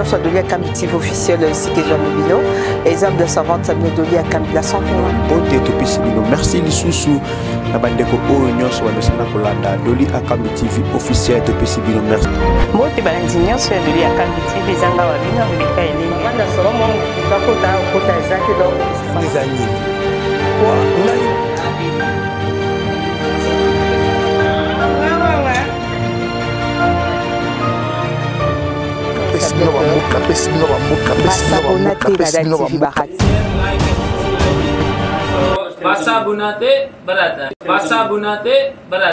soit donné à Kamiti officiel ici que Jean Mibino exemple de savante Samuel Doli à Kamila Santo Bonté to Pesibino merci lisusu na bandeko oyo nyonso bamesana kolanda Doli à Kamiti officiel to Pesibino merci Bonté balandi nyonso ya Doli à Kamiti bezanga wa bino bilika elingi manda solo mo kota ezaki donc les amis quoi Basa bunate barata. Basa bunate barata.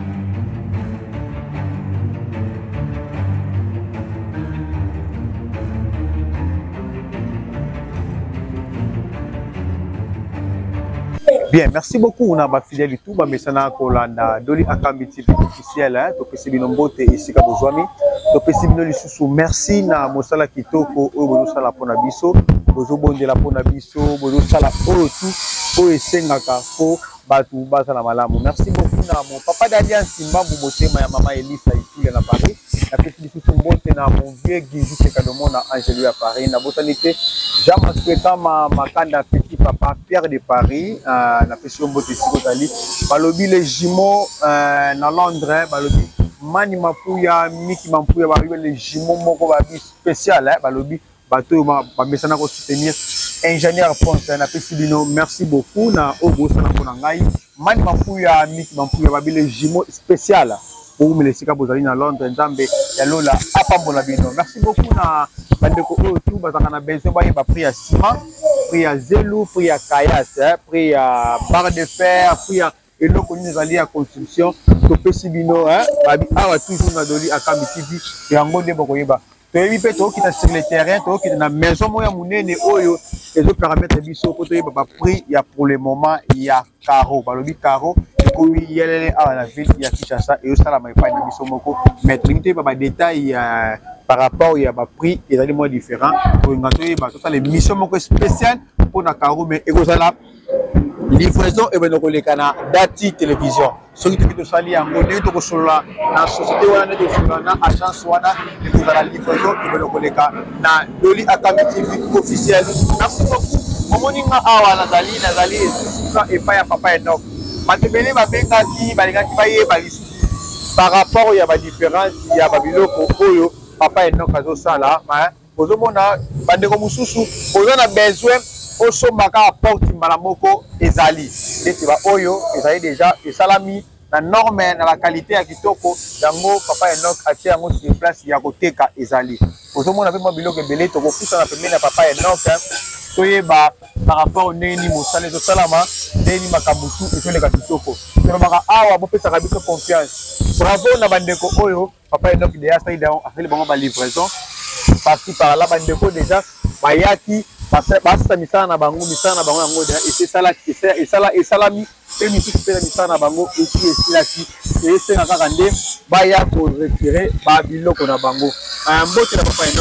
Bien, merci beaucoup. On a ma fidèle du tout. Mais ça n'a pas Doli à Kamiti officiel. Donc c'est binombote ici à Bozwami. Donc c'est binombote merci na mosala kitoko o bozo sala pona biso. Bozo bondela pona biso. Bozo sala o tout. O esengaka fo batu baza na malamu. Merci beaucoup na mon papa Dadian Simba Motema ya mama Elisa ici à Paris. La petite biso mbote na mon vieux Gizi Sekadomo na Angelo à Paris. Na botanité Jean-Masqueta Makanda petit papa Pierre de Paris na pesio mbote sikotali balobi les jumeaux na Londres balobi mani mapuya miki mapuya balobi les jumeaux moko babi spécial balobi bato ba mesana ko soutenir ingénieur Ponce na pesibino merci beaucoup na obo sana pona ngai mani mapuya miki mapuya babi les jumeaux spécial pour me laisser bozali na Londres nzambe ya lola apambola bino merci beaucoup na bandeko oyo tout bazaka na besoin ba prix ya ciment prix à Zelou, prix à Kayas, prix à barre de fer, prix à eloko nous allons à construction, to pesibino, babi awa toujours na Doli à Kamiti et en gros de bokoyeba. To ebi pe to qui sur le terrain, to qui na maison moya munene oyo les autres paramètres biso ko to yeba prix il y a pour le moment il y a carreau, balobi carreau ko wi yelele awa la ville il y a Kinshasa et au sala mai pa na biso moko mais limité ba détail par rapport il y a ba prix et des mois différents pour ngato ba ça les missions moko spéciales pour na carreau mais ekozala livraison et ben kolekana dati télévision soki to sali yango ne to solola na société wana ne to solola na agence wana ekozala livraison et ben koleka na Doli à Kamiti officiel merci beaucoup moninga awa nazali suka et pas ya papa Enoch matebele babengaki balingaki bayeba lisusu par rapport ya ba différence ya babiloko oyo papa Enoch azosala ozomona bandeko mususu ozona besoin osombaka porte mbala moko ezali ete ba oyo ezali déjà esalami na norme na la qualité ya kitoko yango papa Enoch atie yango sur place ya koteka ezali ozomona pe mwa biloko ebele tokokuta na pembeni ya papa Enoch toyeba par rapport au neni mosala ezosalama neni makambutu ezoleka kitoko tolobaka awa bopesaka biso confiance bravo na bandeko oyo papa Enoch deya asali bango ba livraison parti par là bandeko déjà bayaki basa misala na bango yango deja esalami pe misusu mpe na misala na bango esi esilaki esenga kaka nde baya koretire babiloko na bango mbote na papa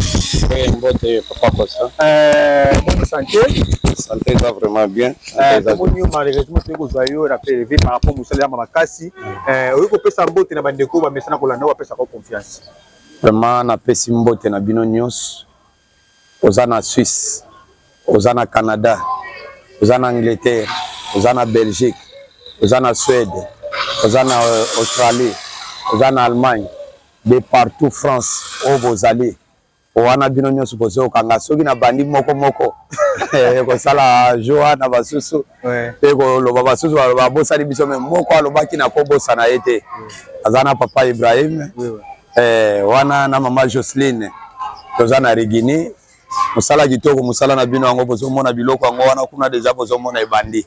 Enoch mbote papa Costa bonne santé santé va vraiment bien tomoni malheureusement toyei kozwa yo na prélevé par rapport mosala ya makasi oyi kopesa mbote na bandeko bamesana kolanda oyo bapesaka confiance vraiment napesi mbote na bino nyonso oza na Suisse oza na Canada oza na Angleterre oza na Belgique oza na Suède oza na Australie oza na Allemagne de partout France oyo bozali wana bino nyonso bozokanga soki na bandi moko kosala joa na basusu pe koloba basusu babosani biso me moko alobaki na kobosana ye te aza na papa Ibrahim wana na mama Jocelyne toza na Regini musala kitoko musala na bino yango bozomona biloko yango wana kuna deja bozomona ebandi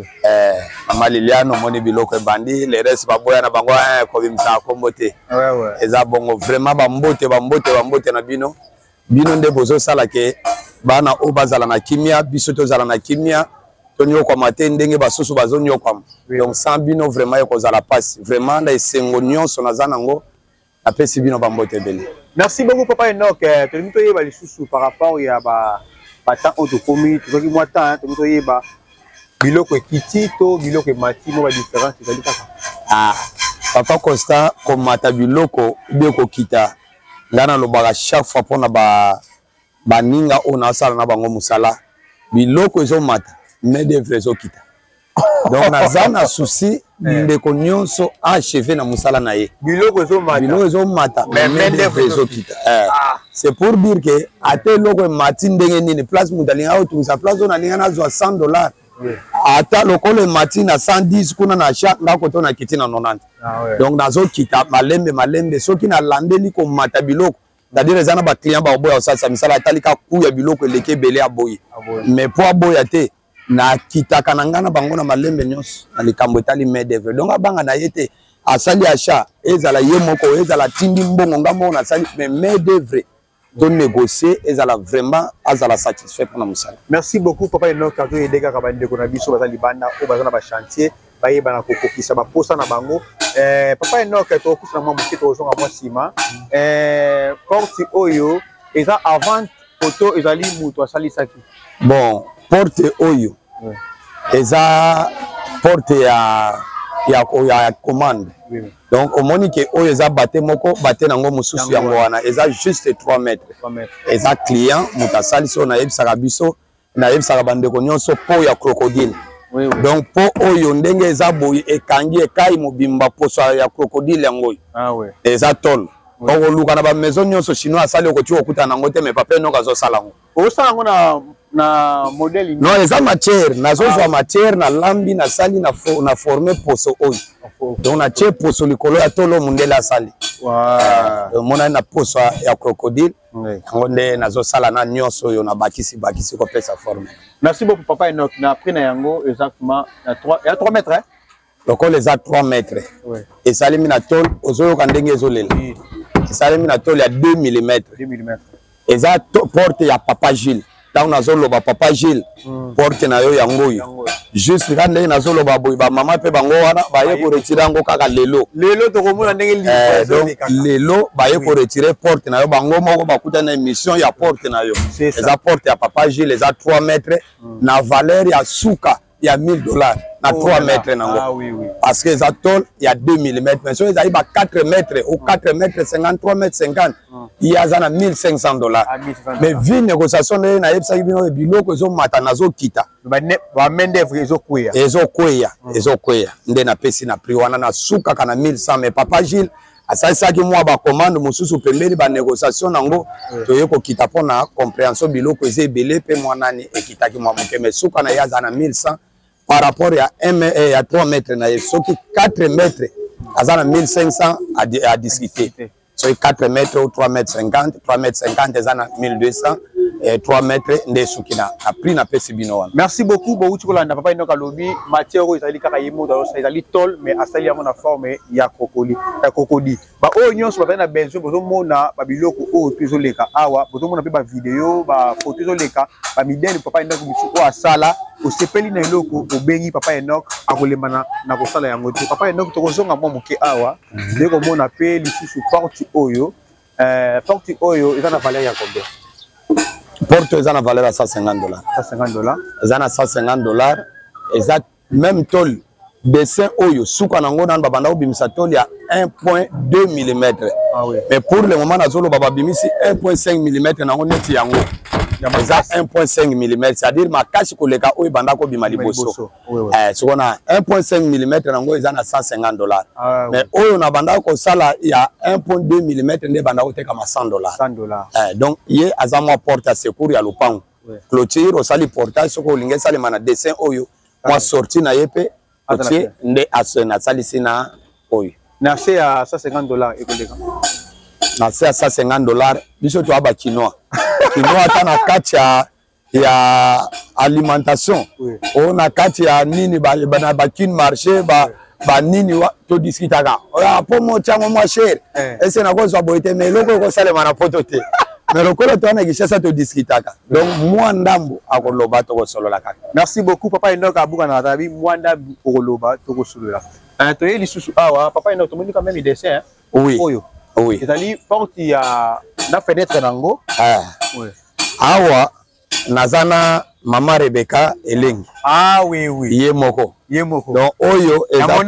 mama Liliane omoni biloko ebandi le reste baboya na bango kobimisa kombo te eza bongo vraiment bambote na bino nde bozosala ke bana o bazala na kimia biso tozala na kimia tonyokwama te ndenge basusu bazonyokwama donc sans bino vraiment ekozala pasi vraiment na esengo nyonso naza nango apesi bino bambote ebele. Merci beaucoup papa Enoch. Tolingi toyeba lisusu par rapport ya ba temps oyo tokomi tozoki mwa temps tolingi toyeba biloko ekiti to biloko emati mo ba différence ezali kaka papa Costa komata biloko be kokita ngana lobaka chaque fois pona ba ninga ona sala na bango musala biloko ezomata main d'œuvre ezokita donc naza na souci ndeko nyonso achevé na musala na ye biloko ezomata main d'œuvre ezokita c'est pour dire que ate loko mati ndenge nini place mutalinga otungisa place ona linga nazwa $100 ata lokolo mati na 110 kuna na cha ndako to na kiti na 90 donc nazokita malembe soki na landeli ko mata biloko c'est-à-dire ezana ba client ba boya osasa misala atalika ku ya biloko eleke belé aboye mais po aboya te na kitaka na ngana bango na malembe nyonso na likambo etali main d'œuvre donc abanga na yete asali achat ezala ye moko ezala tindi mbongo ngambo na sali mais main d'œuvre de négocier ezala vraiment azala satisfait pour na musala. Merci beaucoup papa Enoch kato yedeka ka bande ko na biso bazali banda o bazana ba chantier baye bana kokokisa ba posa na bango papa Enoch to kusana mwa mukito ozonga mwa sima porte oyo eza avant auto ezali muto asali saki bon porte oyo eza porte ya commande donc au monique oyo eza baté moko baté nango mususu yango wana eza juste 3 mètres eza client mutasali so na yebisaka biso na yebisaka bandeko nyonso po ya crocodile donc po oyo ndenge eza boye ekangi ekai mobimba poso ya crocodile yango eza tol donc oluka na ba maison nyonso chinois asali okoti okuta nango te mais papa Enoch azosala ngo osala ngo na modèle non eza matière nazozwa matière na lambi na sali na former poso oyo donc na tie poso likolo ya tolo mundele asali mona na poso ya crocodile yango nde nazosala na nyonso oyo na bakisi kopesa forme. Merci beaucoup papa Enoch na prix na yango exactement na 3 mètres hein lokolo eza 3 mètres esalemi na tol ozoyoka ndenge ezolela esalemi na tol ya 2 mm eza porte ya papa Gilles donc nazoloba papa Gilles porte na yo yango yo juste quand ndenge nazoloba boy ba mama pe bango wana baye ko retirer ngo kaka lelo to komona ndenge lelo baye ko retirer porte na yo bango moko bakuta na émission ya porte na yo eza porte ya papa Gilles eza 3 mètres na valeur ya suka ya $1000 na 3 mètres nango parce que eza tol ya 2 mm mais so eza ba 4 mètres ou 4 mètres 50 3 mètres 50 il y a za na $1500 mais vu négociation na yebisa bino biloko ezo mata nazo kita ba main d'œuvre ezo kweya nde na pesi na prix wana na suka kana 1100 mais papa Gilles asalisaki mwa ba commande mususu pembeni ba négociation nango toye ko kita pona compréhension biloko eze belé pe mwanani ekitaki mwa moke mais suka na yaza na 1100 par rapport à 3 mètres na soki 4 mètres azana 1500 à discuter so 4 mètres ou 3 mètres 50 3 mètres 50 ezana 1200 et 3 mètres nde soki na prix na pesi bino wana. Merci beaucoup bouti kolanda papa Enoch alobi matière oyo ezali kaka yemo dans ezali tol mais asali yango na forme ya crocodile ba oyo nyonso ba na besoin bozo mona ba biloko oyo tozoleka awa bozo mona pe ba vidéo ba photo ezoleka ba midele papa Enoch biso o asala osepeli na eloko obengi papa Enoch akolemana na kosala yango te papa Enoch tokozonga mwa moke awa ndeko mona pe lisusu porte oyo eza na valeur ya combien porte eza na valeur à $150 $150 eza na $150 eza même tol dessin oyo suka nango na babanda obimisa tol ya 1.2 mm mais pour le moment nazolo baba bimisi 1.5 mm nango neti yango eza 1.5 mm c'est-à-dire makasi koleka oyo banda ko bima liboso sikona 1.5 mm nango eza na $150 mais oyo na banda ko sala ya 1.2 mm nde banda ko teka ma $100 donc ye azamwa porte à secours ya lupango clôture osali portage soko linge sali mana dessin oyo moi sorti na yepe otie nde asena sali sina oyo na c'est à $150 ekoleka na c'est à $150 biso to aba chinois ata na kati ya alimentation on na kati ya nini ba kin marché ba nini wa to discutaka po mo chango mo cher ese na ko so boite mais loko ko sale mana poto te mais lokolo to na gishasa to discutaka donc moi ndambo akoloba to ko solola kaka. Merci beaucoup papa Enoch abuka na tabi moi ndambo okoloba to ko solola to yeli susu awa papa Enoch to moni quand même dessin oyo oui c'est-à-dire porte ya na fenêtre nango awa nazana Maman Rebecca Elengi. Ah oui, oui. Yemoko. Yemoko. Donc, Oyo,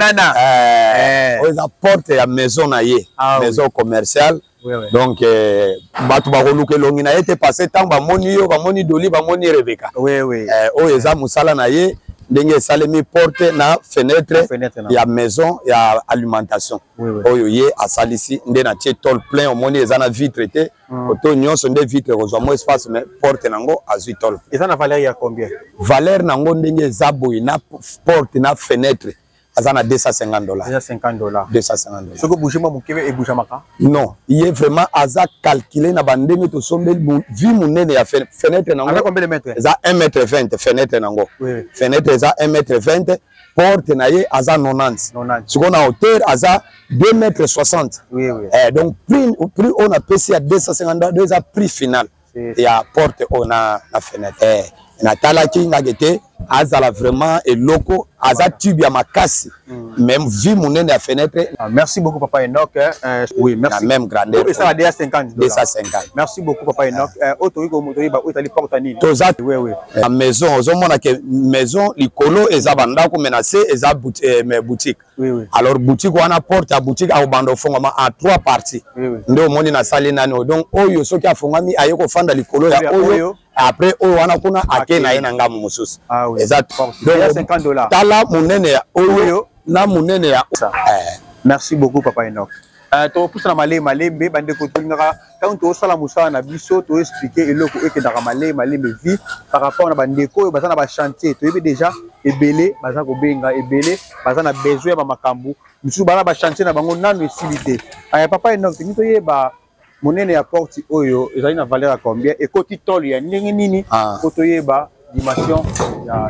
Yamonana. porte à maison na ye, maison commerciale. Oui, oui. Donc, batu bakoluke longi na été passé temps ba moni yo, ba moni Doli, ba moni Rebecca. Oui, oui. Oyo eza musala na ye, ndenge salemi porte na fenêtre, ya maison, ya alimentation. Oui, oui. Oyo ye asalisi nde na tie tol plein au moni eza na vitre te. Auto nyonso nde vitre kozwa mo espace mais porte nango azui tol. Eza na valeur ya combien? Valeur nango ndenge eza boy na porte na fenêtre. Azana $250. $250. $250. Ce que bouger moi mukebe et bouger maka? Non, il est vraiment aza calculé na bandenge to sombe vie munene ya fenêtre nango. Avec combien de mètres? Eza 1,20 m fenêtre nango. Oui. Fenêtre eza 1,20 m, porte na ye aza 90. 90. Ce qu'on a hauteur aza 2,60 m. Oui, oui. Donc prix on a payé à $250, eza prix final. Et à porte on a la fenêtre. Na talaki ngagete azala vraiment et loco aza tubia makasi même vie monene ya fenêtre. Merci beaucoup papa Enoch. Oui, merci. La même grandeur. Et ça va $250. $250. Merci beaucoup papa Enoch. Autoriko motori ba otali porte nini? Toza oui oui. La maison ozomona ke maison likolo eza bandako menacé eza boutique. Oui oui. Alors boutique wana porte à boutique a bando fongama en 3 parties. Oui oui. Ndio moni na sali nani donc oyo soki afongami ayeko fanda likolo ya oyo. Après oyo wana kuna ake na yena ngamu mususu. Ah oui. Exact. Donc $50. Tala munene ya oyo na munene ya. Merci beaucoup papa Enoch. To pousse na malembe bande ko tolingaka quand to sala musala na biso to expliquer eloko ekendaka malembe vie par rapport na bande ko bazana ba chantier to yebe déjà ebele bazana ko benga ebele bazana besoin ba makambu musu bana ba chantier na bango nanu esilité. Papa Enoch to yeba monene ya porte oyo ezali na valeur à combien et koti tol ya ndenge nini ko to yeba dimension ya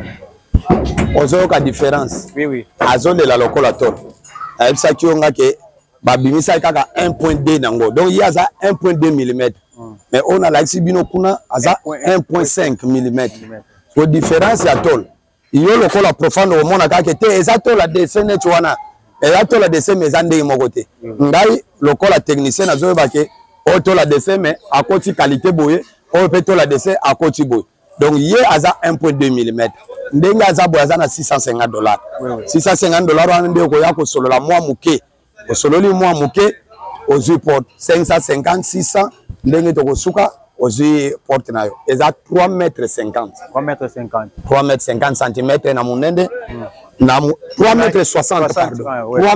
ozoka différence. Oui oui. Azole la lokola tol. Ayebisa ki onga ke babimisa kaka 1.2 nango. Donc il y a 1.2 mm. Mais on a la bino kuna aza 1.5 mm. So différence ya tol. Iyo lokola profonde au mona kaka te eza tol la dessin net wana. Eza tol la dessin mais ande mo côté. Ngai lokola technicien azoye ba ke o tol la dessin mais à côté qualité boye, o peut tol la dessin à côté boye. Donc hier aza 1.2 mm. Ndenga aza boye aza na $650. $650 wana nde ko ya ko solo la moi muke. Ko solo li moi muke ozu porte 550 600 ndenge to ko suka ozu porte nayo. Eza 3,50 m. 3,50 m. 3,50 cm na munende. Na 3,60 m pardon.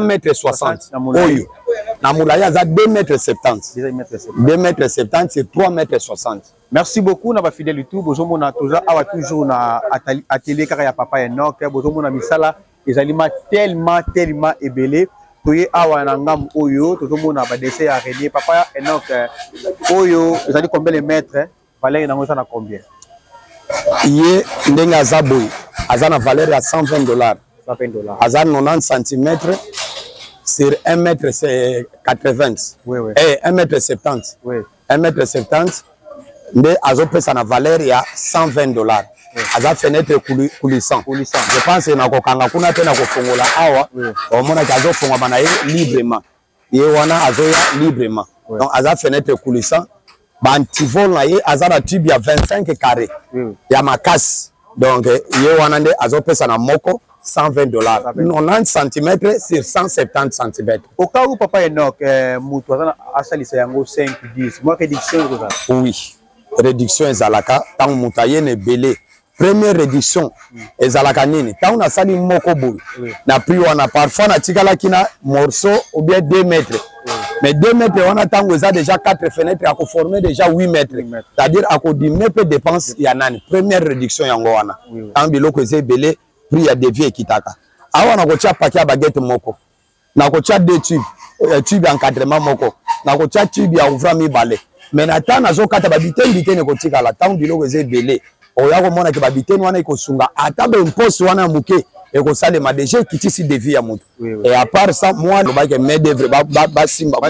3,60 m. Oyo. Na mulaya aza 2,70 m. 2,70 m c'est 3,60 m. Merci beaucoup na ba fidèle YouTube bozomona toza awa toujours na atelier kaka ya papa Enoch bozomona misala ezalima tellement ebele toye awa na ngam oyo tozomona ba dessin ya René papa Enoch oyo ezali combien de mètres valeur nango ça na combien ye ndenge azaboy azana valeur ya $120 $120 azana 90 cm sur 1,80 m. Oui oui. 1,70 m. Oui. 1,70 m. Mais azopesa na valeur ya $120. Aza fenêtre coulissant. Je pense na kokanga kuna tena kofongola awa omona kazo fonga na ye librement. Ye wana azoya librement. Donc aza fenêtre coulissant. Ba antivol na ye aza na tube ya 25 carrés. Ya makasi. Donc ye wana nde azopesa na moko $120. 90 cm sur 170 cm. Au cas où papa Enoch mutu azana asalisa yango 5 10 moi réduction ko ça. Oui. Réduction ezalaka tant mutaye ne belé. Première réduction ezalaka nini tant on a sali moko boy na prix wana parfois na tikala kina morceau ou bien 2 mètres. Mais 2 mètres on a tant eza déjà 4 fenêtres à former déjà 8 mètres. C'est-à-dire à ko diminuer peu dépense ya nani. Première réduction yango wana. Tant biloko eze belé prix ya devis kitaka. Awa na ko tia paquet baguette moko. Na ko tia 2 tubes, tube encadrement moko. Na ko tia tube ya ouvra mi balai. Mais natan azokata babitene kotika la tant biloko eze belé. Oya komona ke babitene wana ikosunga ata be imposte wana muke ekosalema déjà kitisi devis ya mutu. Et à part ça moi le bac main d'œuvre basimba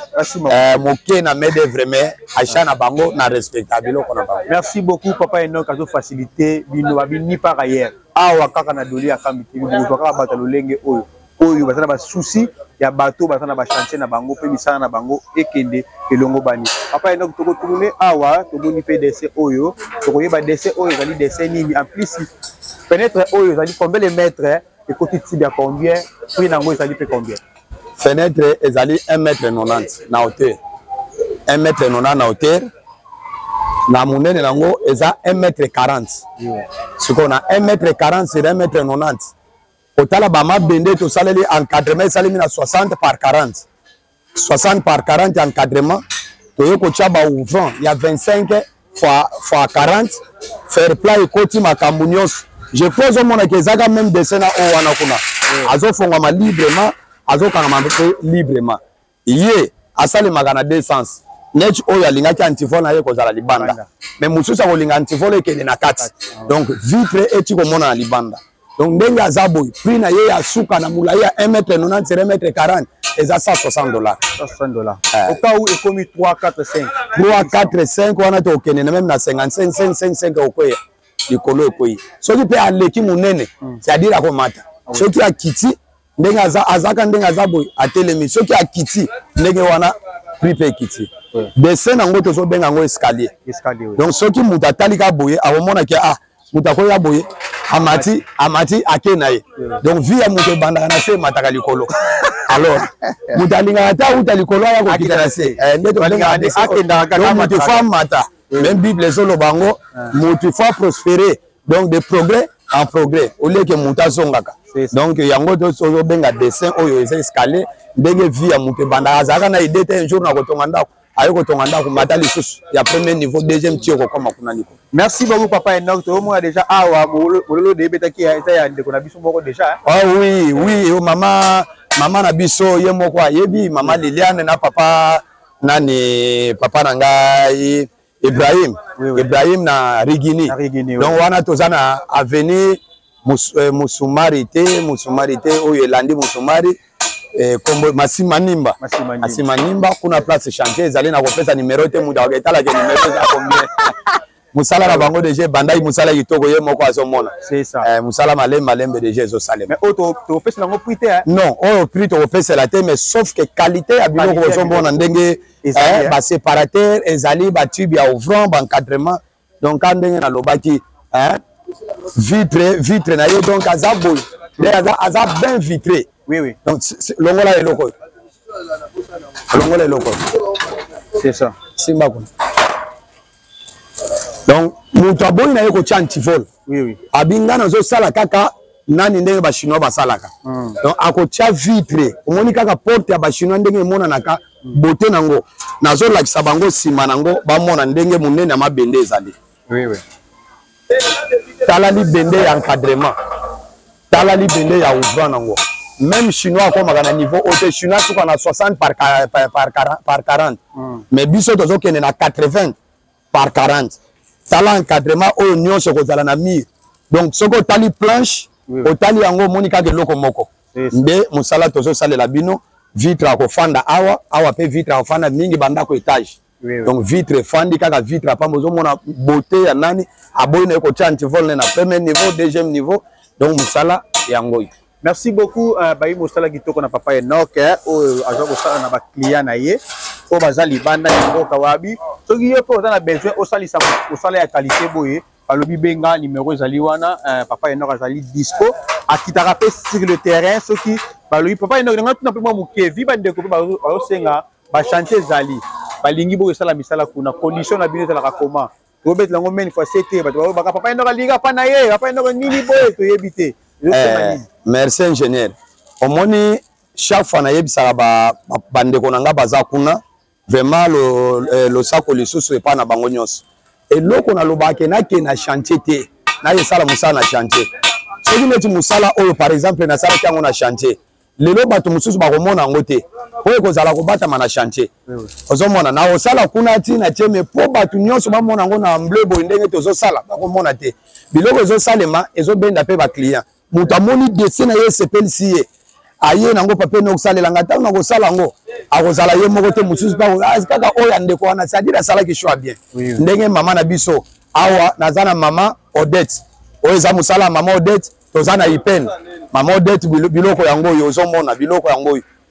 moke na main d'œuvre mais acha na bango na respectable ko na bango. Merci beaucoup papa Enoch azo faciliter bino babini par ailleurs. Awa kaka na doli akambiti mutu kaka bato lolenge oyo bazana ba souci ya bateau baza na ba chantier na bango pe misala na bango ekende elongo bani papa enoki toko tourner awa tomoni pe dessin oyo tokoyeba dessin oyo ezali dessin nini en plus fenêtre oyo ezali combien de mètres et côté tibia combien prix nango ezali pe combien fenêtre ezali 1,90 m na hauteur 1,90 m na hauteur na munene nango eza 1,40 m siko na 1,40 m sur 1,90 m otala ba mabende to saleli encadrement salemi na 60 par 40 60 par 40 encadrement to yoko chaba ouvrant ya 25 fois 40 faire plat ekoti makambo nyonso je pose mona kezaka même dessin na o wana kuna azofonga ma librement azokanga ma librement ye asali magana 2 sens net oyo alingaki antivol na ye kozala libanda mais mususa kolinga antivol ekende na kati donc vitre eti komona na libanda donc ndenge azaboy prix na ye ya suka na mulai ya 1,90 m sur 1,40 m eza $160 $160 au cas où ekomi 3 4 5 3 4 5 wana to okende na même na 55 5 okoya likolo ekoyi soki pe aleki munene c'est-à-dire akomata soki akiti ndenge azaka ndenge azaboy atelemi soki akiti ndenge wana prix pe kiti dessin nango tozo benga ngo escalier donc soki muta atali ka boye akomona ke muta ko ya boye amati ake na ye donc via muto bandaka na se mataka likolo alors muta alinga ata uta likolo ya ko kita na se ndeto alinga ake ndaka ka muto fa mata même bible ezolo bango muto fa prospérer donc de progrès en progrès au lieu que muta zongaka donc yango tozo benga dessin oyo eza escalier ndenge via muto bandaka azaka na idée te un jour na kotonga ndako ayoko tonga ndako mata lisusu ya premier niveau deuxième tioko koma kuna liko. Merci beaucoup papa Enoch to mo déjà awa bololo de betaki eza ya ndeko na biso moko déjà oui mama na biso ye moko ayebi mama Liliane na papa nani papa na ngai Ibrahim na Rigini donc wana tozana avenue Musumari oyo elandi Musumari kombo Masimanimba kuna place chantier ezali na kopesa numéro te muda waketala ke numéro za combien musala na bango déjà bandai musala kitoko ye moko azomona c'est ça musala malembe déjà zo salema mais auto to pesa nango prix te non prix to pesa la te mais sauf que qualité ya biloko ozomona ndenge ba séparateur ezali ba tube ya ouvrant ba encadrement donc ndenge na lobaki vitre na yo donc azabo aza bien vitré. Oui. Donc, longola et loco. C'est ça. Simbakun. Donc, mutabo ina yoko chantivol. Oui. Abinga nazo sala kaka nani ndenge ba chinois ba salaka. Donc, akocha vitre. Omoni kaka porte ya ba chinois ndenge mona naka beauté nango. Nazo lakisa bango sima nango ba mona ndenge munene mabende ezali. Oui. Tala li bende ya encadrement. Tala li bende ya ouvrant nango. Même chinois comme à niveau haut chinois tout on a 60 par 40 mais biso tozo kene na 80 par 40 tala encadrement au union ce ko zala na mur donc ce ko tali planche au tali yango monika ke loko moko nde musala tozo salela bino vitre ko fanda awa pe vitre ko fanda mingi banda ko étage donc vitre fandi kaka vitre pa mozo mona beauté ya nani aboyi na ko chanti vol na premier niveau deuxième niveau donc musala yango. Merci beaucoup bayi mosala kitoko na papa Enoch o azo ko sala na ba client na ye o bazali banda yango kawabi soki ye po na besoin o salisa o sala ya qualité boye alobi benga numéro ezali wana papa Enoch azali dispo akitaka pe sur le terrain soki balobi papa Enoch nga tuna pe mo kevi bande ko ba senga ba chantier ezali balingi boye sala misala kuna condition na bino tala comment to bet lango men fois c'était ba papa Enoch liga pa na ye papa Enoch nini boye to yebite. Merci ingénieur. Omoni chaque fois na yebisaka bande konanga baza kuna vraiment le sako lisusu epa na bango nyonso. Et loko na lobake na ke na chantier te na yesala musala na chantier. Soki neti musala oyo par exemple na sala kango na chantier. Lelo bato mususu bakomona ngo te. Oyo kozala kobata na chantier. Ozomona na osala kuna ti na tieme po bato nyonso bamona ngo na bleu boy ndenge tozo sala bakomona te. Biloko ezo salema ezo benda pe ba client. Mutu amoni dessin na ye sepeli siye aye nango pape no salela ngata na ko sala ngo akozala ye moko te mususu pa kaka oya ndeko wana c'est-à-dire sala ki choix bien ndenge mama na biso awa nazana mama Odette oyo za musala mama Odette tozana ipen mama Odette biloko yango yo ozomona biloko yango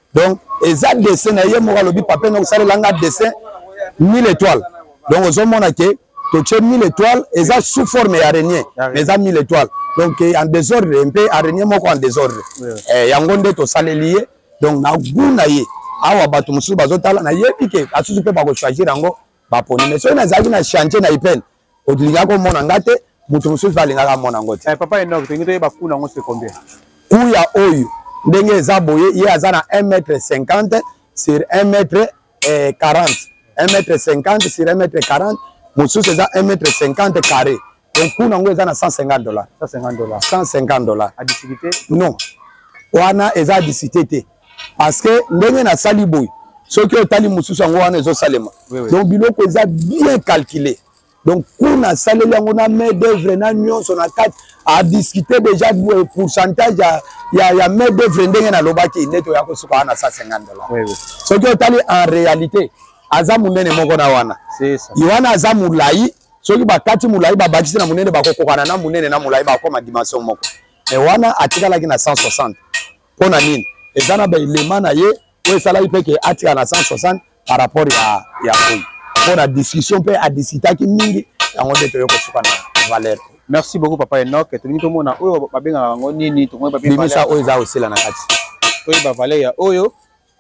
Donc, eza dessin na ye moko lobi papa no sala langa dessin 1000 étoiles. Donc aux hommes que tu 1000 étoiles eza sous forme d'araignée, mais eza 1000 étoiles. Donc en désordre un peu araignée moko en désordre. Yango nde to sala lié. Donc na guna ye awa bato musu bazotala na yebi ke asusu pe ba ko choisir yango ba poni. Mais so na zaki na chantier na ipen. Odlinga ko mona ngate mutu musu valinga ka mona ngote. Papa Enoch to ngito ba kuna ngo c'est combien? Kuya oyo ndenge eza boye ye aza na 1,50 m sur 1,40 m. 1,50 m sur 1,40 m. Mosusu eza 1,50 m carré. Donc kuna ngo eza na $150. $150. A difficulté? Non. Wana eza difficulté parce que ndenge na sali boye soki otali mosusu yango wana ezo salema. Donc biloko eza bien calculé. Donc kuna saleli yango na main d'œuvre na nyonso na kati a discuter déjà du pourcentage ya main d'œuvre ndenge na lobaki neto ya kosuka na $150. Soki otali en réalité aza munene moko na wana. C'est ça. Iwana aza mulai soki bakati mulai babakisi na munene bakokokana na munene na mulai bakoma dimension moko. Mais wana atikala ki na 160. Pona nini? Ezana ba élément na ye o sala ipeke atika na 160 par rapport ya koyi. Pona discussion pe a discuter ki mingi yango nde to yoko suka na valeur. Merci beaucoup papa Enoch. Tolingi to mona oyo babenga yango nini to ngwe babenga. Bimisa oyo za osila na kati. Oyo ba valeur ya oyo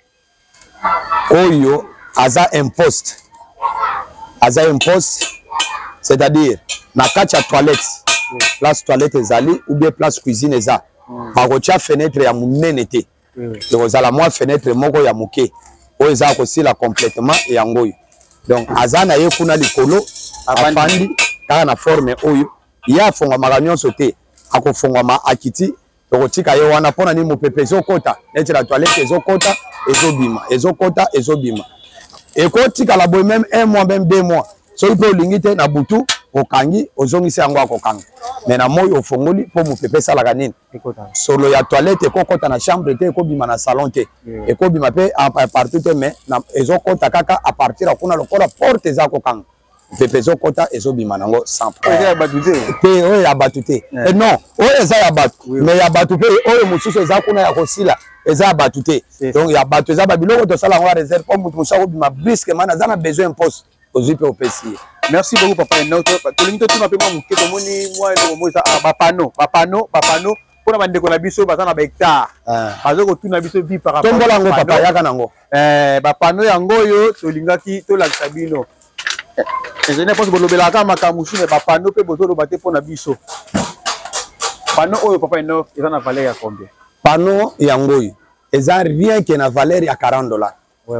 aza imposte. Aza imposte, c'est-à-dire na kati ya toilette. Place toilette ezali ou bien place cuisine eza. Bakotia fenêtre ya munene te. Donc ozala mwa fenêtre moko ya muke. Oyo eza kosila complètement yango oyo. Donc aza na ye kuna likolo afandi kaka na forme oyo. Ya fonga nyonso te. Akofongwa ma akiti. Tokotika ye wana pona ni mopepe ezokota. Neti la toilette ezokota, ezobima. Ekotika la boy même 1 mois même 2 mois. So il peut lingite na butu okangi ozongisi yango akokanga. Mais na moyo ofongoli po mopepe sala kanini. Solo ya toilette ekokota na chambre te ekobima na salon te. Ekobima pe partout te mais na ezokota kaka à partir kuna lokola porte eza kokanga. Pepe ezokota ezobima nango sans problème. ya batute. Pe oyo ya batute. Non, oyo eza ya batu. Mais ya batu pe oyo mususu eza kuna ya kosila. Eza batute. Donc ya batu eza babiloko to sala ngwa réserve pour mutu musako bima brusquement na zana besoin poste ozipe opesi. Merci beaucoup papa Enoch. Tolingi to tuna pe mwa muke to moni mwa elo mo eza ba pano pona bandeko na biso baza na ba hectare. Bazo ko tuna biso bi par rapport. Tombola ngo papa yaka nango. Ba pano yango yo tolingaki to la sabino. Je ne pense que bolobela ka makamusu mais ba pano pe bozo lobate pona biso. Pano oyo papa Enoch eza na valeur ya combien? Pano yango yo eza rien que na valeur ya $40.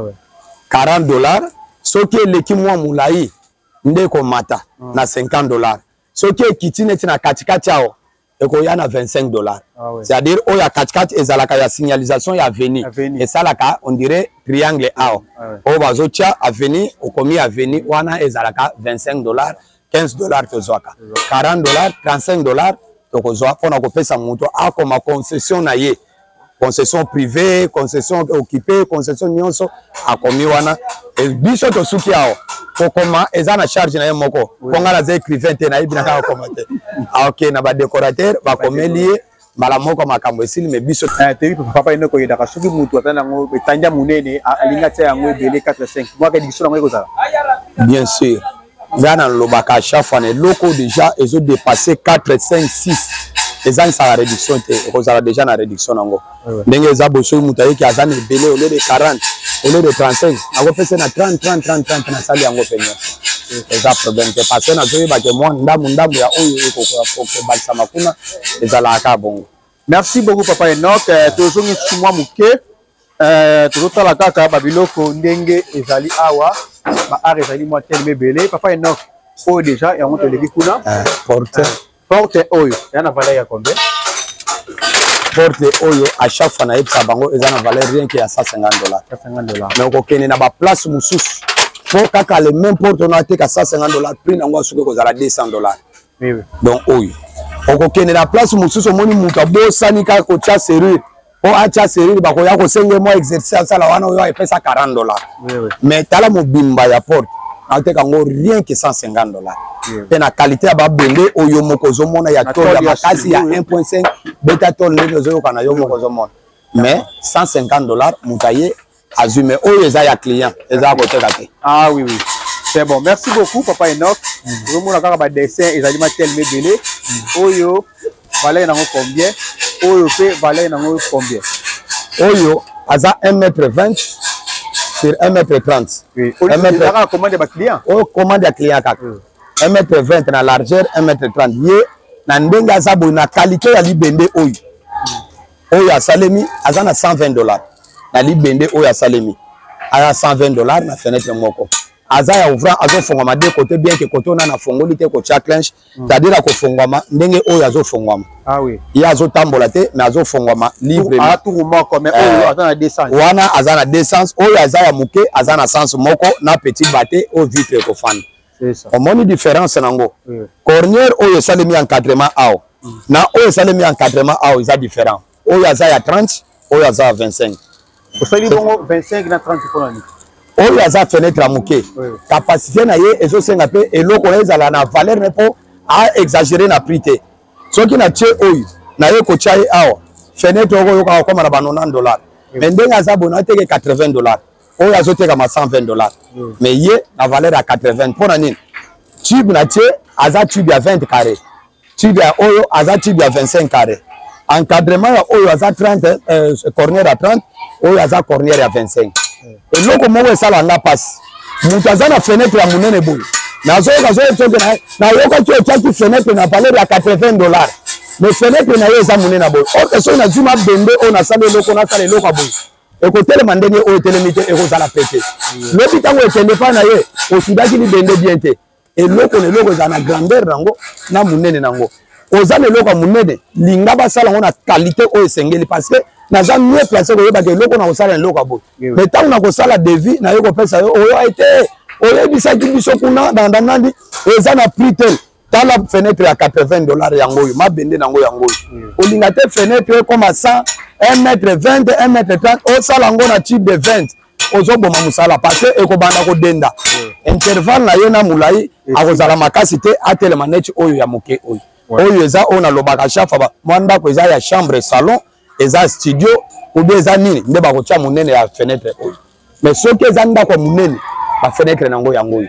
$40. Soki eleki mwa mulai ndeko mata na $50. Soki ekiti neti na katikati yao ekoya na $25. C'est-à-dire oya katikati ezalaka ya signalisation ya avenue. Esalaka on dirait triangle ao. O bazotia avenue okomi avenue wana ezalaka $25, $15 tozwaka. $40, $35 tokozwa pona kopesa muto akoma concession na ye. Concession privée, concession occupée, concession nyonso akomi wana biso to suki ao kokoma eza na charge na ye moko konga na ze écrivain te na ibina ka commenter OK na ba décorateur ba komelie mala moko makambo esili me biso te papa Enoch ko yedaka suki mutu atana ngo betanja munene alinga tsa yango ebele 4-5 moi que diction yango kozala bien sûr ngana lobaka chaque fois ne loko déjà ezo dépasser 4 5 6 eza sa réduction te kozala déjà na réduction nango ndenge eza boso mutu ayeki azana ebele au lieu de 40 au lieu de 35 akopesa na 30 na sali yango penyo eza problème te parce que na zoyi ba ke moi ndambu ya oyo ekokoka balisa makuna ezala aka bongo. Merci beaucoup papa Enoch. Tozongi tsumwa muke tozotala kaka babiloko ndenge ezali awa ba art ezali moi tellement belé papa Enoch oyo déjà yango toleki kuna porte oyo yana valeur ya combien? Porte oyo à chaque fois na yebisa bango eza na valeur rien que ya $150. Mais okokene na ba place mususu pour kaka le même porte on a été à $150 prix nango suko kozala $200. Donc oyo okokene na place mususu moni muta bosani ka ko tia serrure o acha serrure ba ko ya ko senge mo exercice sala wana oyo epesa $40. Mais tala mobimba ya porte ateka ngo rien que $150. Et la qualité à babende oyo moko zomona ya tol ya makasi ya 1.5 beta tol le zo kana yo moko zomona mais 150 $, moutaye azumé oyo eza ya client eza côté kate. Ah oui oui. C'est bon. Merci beaucoup papa Enoch. Vraiment la carte dessin et aliment tel belé. Oyo valeur nango combien? Oyo fait valeur nango combien? Oyo aza 1m20 sur 1m30. Oui. Oyo la commande ba client. Oyo commande ya client kaka. 1m20 na largeur 1m30. Ye na ndenge aza boy na qualité ya libende oyo. Oyo asalemi aza na 120 $. Na libende oyo asalemi aza 120 $ na fenêtre moko. Aza ya ouvrant azo fongwama de côté bien que côté on a fongoli te ko challenge c'est-à-dire ko fongwama ndenge oyo azo fongwama. Ah oui. Il azo tambola te mais azo fongwama libre. Ah tout moko mais oyo aza na descente. Wana aza na descente oyo aza ya muke aza na sens moko na petit baté au vitre ko fan. C'est ça. On moni différence nango. Cornière oyo salemi encadrement ao. Na oyo salemi encadrement ao isa différent. Oyo aza ya 30, oyo aza ya 25. Au sali bongo 25 na 30 pour l'année. Oyo aza fenêtre amuke. Capacité na ye ezo senga pe eloko ezala na valeur ne po a exagérer na prix te. Soki na tie oyo na ye ko chai awa fenêtre oyo ka koma na ba 90 $. Mais ndenga aza bona teke 80 $. Oyo azo teka ma 120 $. Mais ye na valeur à 80 pour nani. Tube na tie aza tube à 20 carrés. Tube ya oyo aza tube à 25 carrés. Encadrement ya oyo aza 30 corner à 30, oyo aza corner à 25. Et loko moko esala nga passe. Mutu aza na fenêtre ya munene boye. Nazo toke na yoko ki fenêtre na valeur ya 80 $. Mais fenêtre na ye eza munene boye. Or so na zuma bende o na sala loko na sala loko boye. Ekotele mandenge oyo telemite ekozala pete. Lobi tango ekende pa na ye osudaki ni bende bien te. Eloko ne loko za na grandeur nango na munene nango. Ozana eloko munene linga basala ngo na qualité oyo esengeli parce que naza mieux placé ko yeba ke eloko na kosala eloko boye. Mais tango na kosala devis na yo kopesa yo oyo aite oyo bisaki biso kuna dans nandi eza na prix tel tala fenêtre ya 80 $ yango yo mabende nango yango yo. Olinga te fenêtre comme 100 1m20 1m30 o sala ngo na type de 20 ozo boma musala parce que ekobanda ko denda intervalle na ye na mulai akozala makasi te atelema neti oyo ya moke oyo. Oyo eza ona lobaka chafa ba mwanda ko eza ya chambre salon eza studio ou bien eza nini nde ba ko tia munene ya fenêtre oyo. Mais soki eza ndako munene ba fenêtre nango yango yo.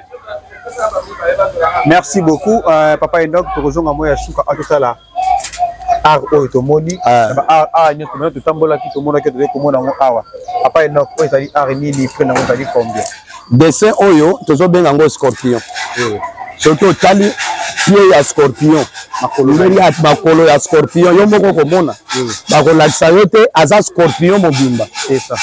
Merci beaucoup papa Enoch tokozonga moya suka atotala art oyo tomoni ba art nyoto na totambola ki tomona ke tokomona ngo awa papa Enoch oyo ezali art nini prix nango ezali combien? Dessin oyo tozo benga ngo scorpion. Soki otali pied ya scorpion makolo ya scorpion yo moko komona bakolakisa yo te aza scorpion mobimba. C'est ça.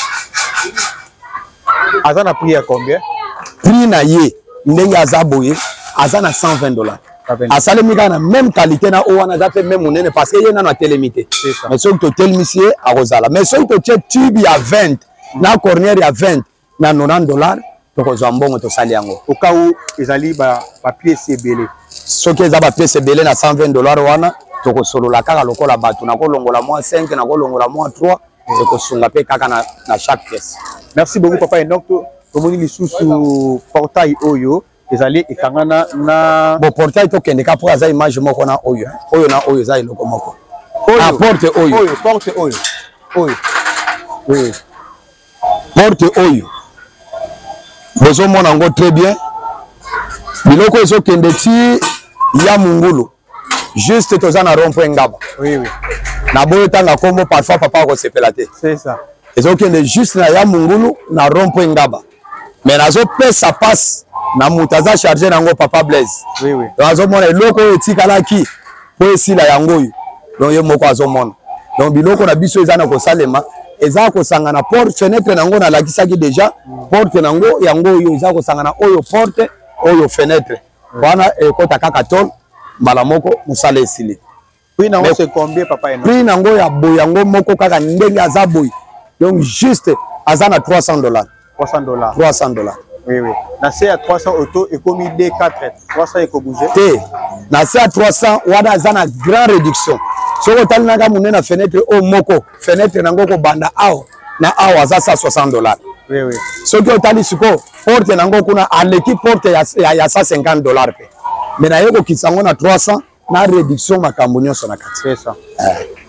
Aza na prix ya combien? Prix na ye ndenge aza boye aza na 120 $. Asalemi kaka na même qualité na oyo wana aza pe même monene parce que ye nano atelemite. Mais soki totelemisi ye akozala. Mais soki totie tube ya 20 na cornière ya 20 na 90 $, tokozwa mbongo tosali yango. Au cas où ezali ba pièce ebele. Soki eza ba pièce ebele na 120 $ wana tokosolola kaka lokola bato na kolongola moins 5 na kolongola moins 3 ekosunga pe kaka na chaque pièce. Merci beaucoup papa Enoch. Tomoni lisusu portail oyo ezali ekangana na bon portail to kende ka po aza image moko na oyo na oyo za eloko moko a porte oyo porte oyo oui porte oyo bozo mona ngo très bien biloko ezo kende ti ya mungulu juste toza na rond-point ngaba oui na boyo tanga kombo parfois papa ko sepela te c'est ça ezo kende juste na ya mungulu na rond-point ngaba mais nazo pesa passe na mutaza charger nango papa Blaise. Oui. Donc azo mona eloko etikalaki po esila yango yo. Donc ye moko azo mona. Donc biloko na biso eza na kosalema eza kosanga na porte fenêtre nango na lakisaki déjà porte nango yango yo eza kosanga na oyo porte oyo fenêtre. Wana ekota kaka tol mbala moko musala esili. Prix nango c'est combien papa Enoch? Prix nango ya boyango moko kaka ndenge aza boy. Donc juste aza na 300 $. 300 $. 300 $. Oui. Na c'est à 300 auto et comme D4 300 eko bouger. Té. Na c'est à 300 wana za na grande réduction. Soko tali nanga munena fenêtre o moko. Fenêtre nango ko banda ao na ao za 160 $. Oui. Soko tali siko porte nango kuna aleki porte ya 150 $ pe. Mais na yeko kisango na 300 na réduction makambo nyonso na kati. C'est ça.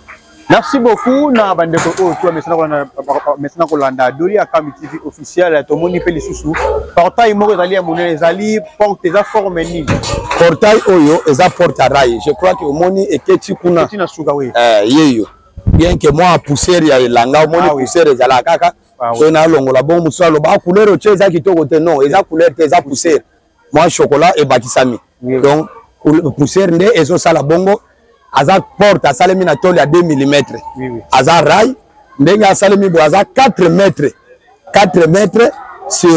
Merci beaucoup na bandeko oto mesana kolanda Doli Akambi TV officiel to moni pe lisusu portail moko ezali ya monene ezali porte eza forme nini portail oyo eza porte à rail je crois que omoni eketi kuna na suka we yeyo bien que moi poussière ya elanga omoni poussière ezala kaka to na longola bon musalo ba couleur oche eza kitoko te non eza couleur te eza poussière moi chocolat et bakisami donc poussière nde ezo sala bongo aza porte à salemi na toli à 2 mm. Aza rail, ndenge à salemi bo aza 4 mètres. 4 mètres sur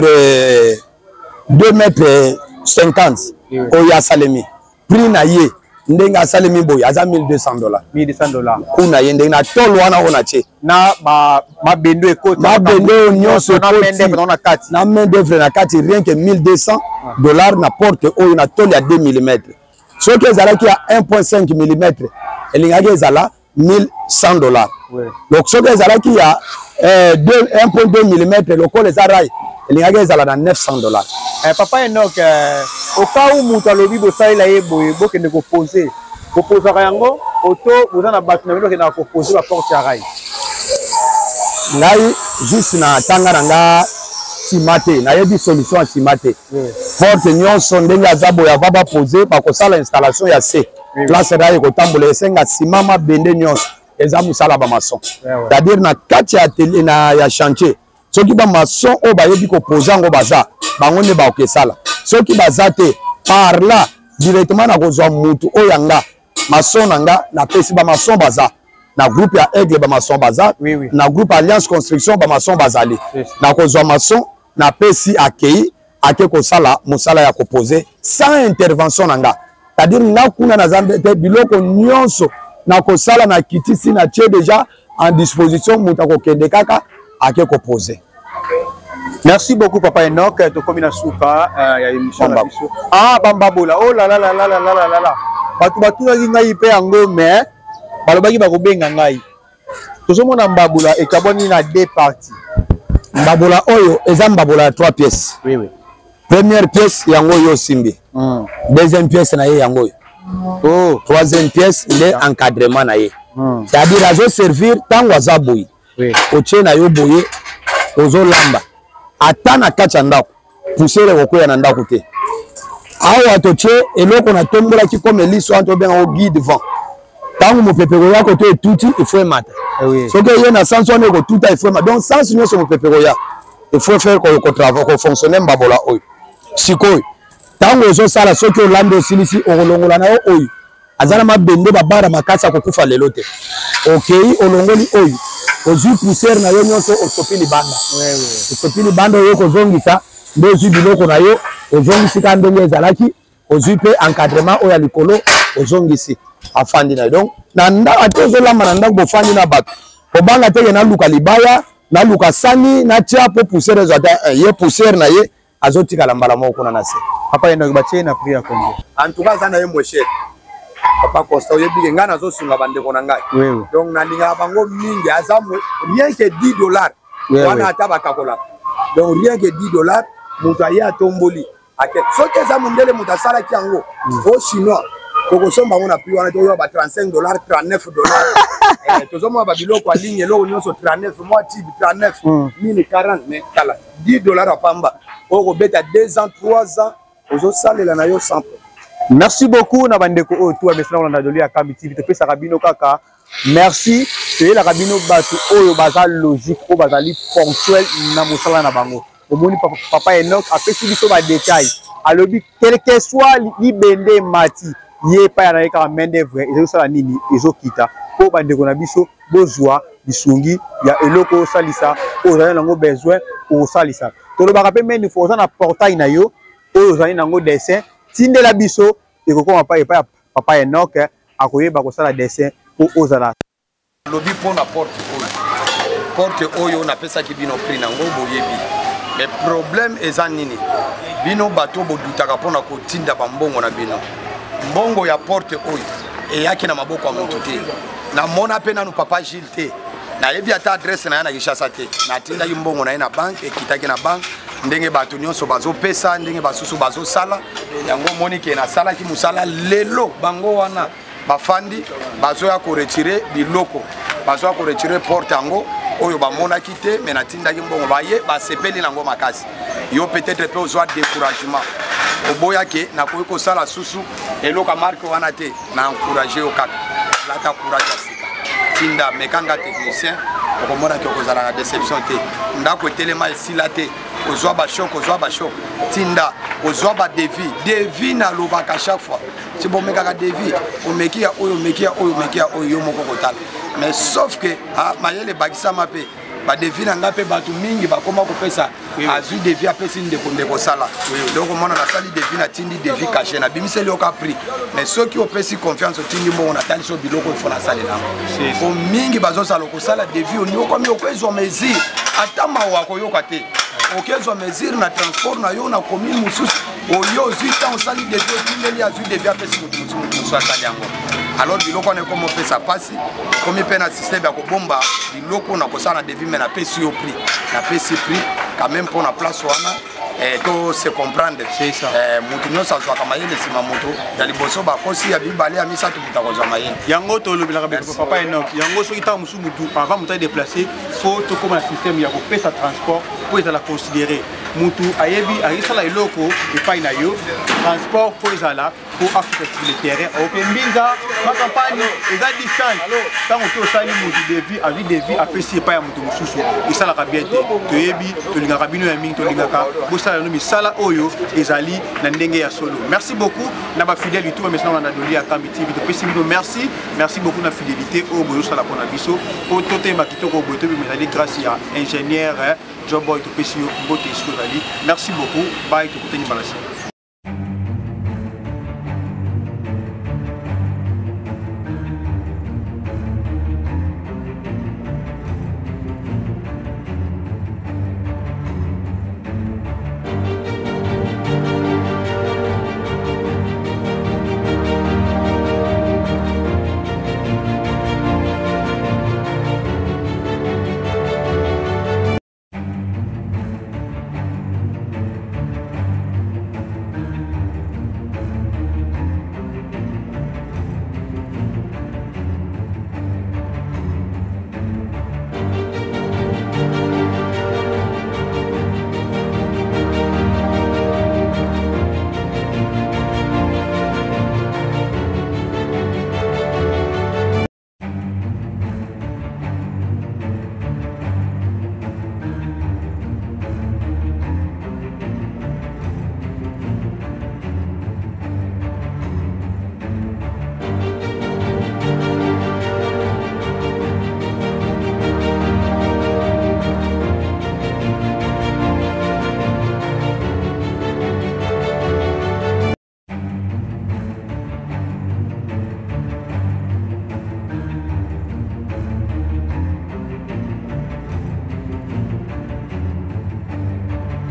2 mètres 50. Oya salemi. Prix na ye, ndenge à salemi bo aza $1200. $1200. Kuna ye ndenge na tolo wana ona che. Na ma bendo ekoti. Ma bendo nyonso na main kati. Na main d'œuvre na kati rien que $1200 na porte oyo na toli à 2 mm. Ce qui est là qui a 1,5 mm, il y a $1100. Donc ce qui est là qui a 1,2 mm, le col est à rail, il y a $900. Papa Enoch, au cas où vous avez vu ça, il y a des poser. Vous posez rien, auto, vous avez poser la porte à rail. Là, juste na Tangaranga. Simate, na yebi solution à Simate. Porte nyonso ndenge azabo ya baba poser ba ko sala installation ya C. Place rail ko tambola esenga simama bende nyonso eza musala ba maçon. C'est-à-dire na kati ya atelier na ya chantier. Soki ba maçon o ba yebi ko poser ngo baza, bango ne ba ko sala. Soki baza te par là directement na ko zwa mutu o yanga maçon nanga na pesi ba maçon baza. Na groupe ya Aigle ba maçon baza, na groupe Alliance Construction ba maçon bazali. Na ko zwa maçon na pesi akei ake ko sala musala ya ko poser sans intervention nanga. C'est-à-dire na kuna na zambe te biloko nyonso na ko sala na kitisi na tie déjà en disposition muta ko kende kaka ake ko poser. Merci beaucoup Papa Enoch to komina suka ya émission na biso. Ah bambabola oh la la la la la la la. Batu na ngai pe yango mais balobaki bakobenga ngai. Tozomona mbabula ekaboni na 2 parties. Mbabola oyo eza mbabola ya 3 pièces. Oui. Première pièce yango yo simbi. Deuxième pièce na ye yango yo. Oh, troisième pièce le encadrement na ye. C'est-à-dire azo servir tango aza boyi. Oui. Oche na yo boye ozo lamba. Ata na kacha ndako. Poussière kokoya na ndako te. Awa toche eloko na tombola ki comme liso anto benga o guide vent. Tango mopepeko ya koto etuti il faut mata. Oui. Ce que y a sens on est tout il faut donc sans signer sur mopepeko ya il faut faire ko travail ko fonctionner mbabola oyo. Sikoyo tango ozo sala soki olando silisi olongola na oyo azala mabende babara makasa kokufa lelo te. Okay olongoli oyo ozu poussière na yo nyonso osopili banda. Osopili banda yo kozongisa ndozu biloko na yo ozongisi ka ndenge ezalaki ozu pe encadrement oyo likolo ozongisi afandi na donc na ndaka tozo lamba na ndako bofandi na bato obanga teke na luka libaya na luka sani na tia po poussière ezata ye poussière na ye azotika la mbala moko na se. Papa Enoch batie na prix ya Congo. En tout cas ça na ye mocher. Papa Costa yebi ngana zo sunga bandeko na ngai. Donc na linga bango mingi azamu rien que $10. Wana ata bakakola. Donc rien que $10 mutaya tomboli. Ake soki azamu ndele mutasala ki yango au chinois. Koko somba mona prix wana to yo ba $35 $39. Tozomwa ba biloko a ligne lo nyonso 39 moi tibi 39 1040 mais kala $10 apamba. Oko beta 2 ans 3 ans ozo salela na yo simple. Merci beaucoup na bandeko oyo tout amesana na Doli Akambi TV to pesa kabino kaka. Merci c'est la kabino batu oyo baza logique o bazali ponctuel na mosala na bango. Omoni Papa Enoch apesi biso ba détail. Alobi quel que soit libende mati ye pa ya na ka main d'œuvre ezo sala nini ezo kita po bandeko na biso bozwa bisungi ya eloko salisa ozana nango besoin o salisa. Tolobaka pe meni fo na portail na yo oyo ozali nango dessin tindela biso ekokoma pa epa Papa Enoch akoyeba kosala dessin po ozala lobi pona porte oyo na pesa ki bino prix nango boyebi mais problème eza nini bino bato bodutaka pona kotinda bambongo na bino mbongo ya porte oyo eyaki na maboko ya moto te na mona pe nanu Papa Gilles te na yebi ata adresse na ya na Kishasa te na tindaki mbongo na ye na banque ekitaki na banque ndenge bato nyonso bazopesa ndenge basusu bazosala yango moni ke na salaki musala lelo bango wana bafandi bazoya ko retirer biloko bazoya ko retirer porte yango oyo bamonaki te mais natindaki mbongo baye basepeli nango makasi yo peut-être pe ozwa découragement oboya ke nakoki kosala susu eloka marque wana te na encourager yo kaka lata courage asika tinda mekanga technicien okomona ke okozala na déception te ndako etelema esila te ozwa bashok tinda ozwa devi na lobaka chaque fois si bomekaka devi omekia oyo yo moko kotala mais sauf que mayele bakisama pe badevi na nga pe bato mingi bakoma kopesa azwi devi apesi ndeko sala donc omona nasali devi na tindi devi caché na bimiseli oka prix mais soki opesi confiance otindi mbongo natali so biloko ifo nasali nango po mingi bazosala okosala devi oniokomi okozwa mesure ata mawa koyoka te okezwa mesure na transport na yo na commune mosusu oyo ozwi ntan osali devi otindeli azwi devi apesi motu asali yango alors biloko wana ekomi opesa pasi okomi mpe na systeme ya kobomba biloko na kosala na devi me napesi yo prix napesi prix quand même mpo na place wana to se comprendre mutu nyonso azwaka mayele nsima moto ya liboso bakosi ya mibale ya misato moto akozwa mayele yango tolobelaka papa Enoch yango soki ntango mosusu mutu avant moto adeplace fo tokóma na systeme ya kopesa transport mpo ezala considéré mutu ayebi ayesala eloko epai na yo transport fo ezala po afika sur le terrain ope mbinza makampani eza distance ntango to osali mutu devi azwi devi apesi epai ya moto mosusu esalaka bien te toyebi tolingaka bino ya mingi tolingaka bosala no misala oyo ezali na ndenge ya solo. Merci beaucoup na ba fidèle du tout maintenant na Doli Akambi TV topesi bino merci beaucoup na fidélité au boyo sala pona biso po totema kitoko boyo tobi mezali grâce ya ingénieur Joboy topesi yo mbote isko dali. Merci beaucoup bye tokuteni balasi.